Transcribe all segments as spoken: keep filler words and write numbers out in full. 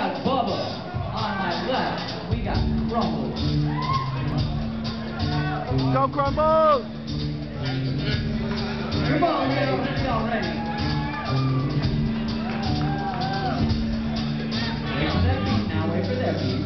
got Bubba. On my left, we got Crumbles. Go Crumbles! Come on, get over here already. Wait for that beat now, wait for that beat.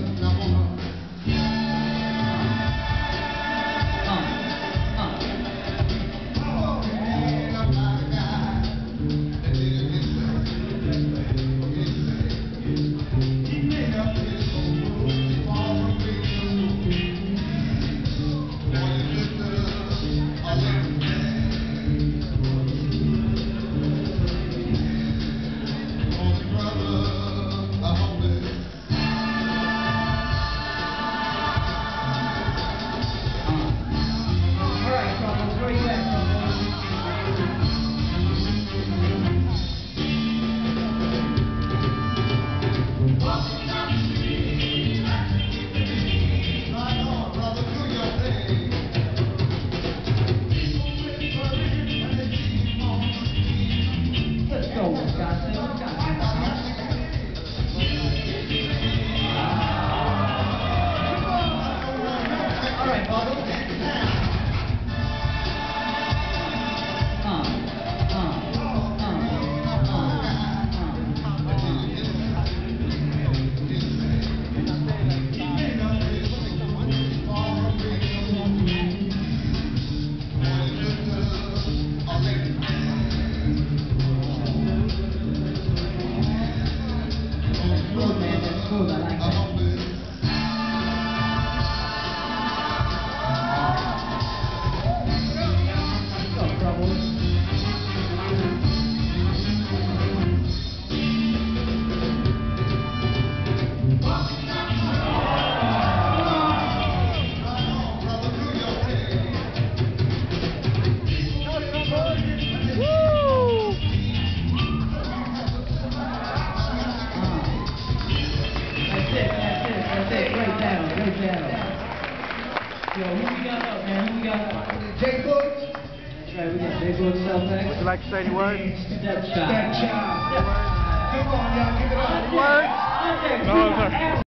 Yo, who we got up, man? Who we got up? Jay Bush. That's right, we got Jay Bush up next. Would you like to say any words? Step shot. Step shot. Come on, y'all, give it up. Words? No, sir.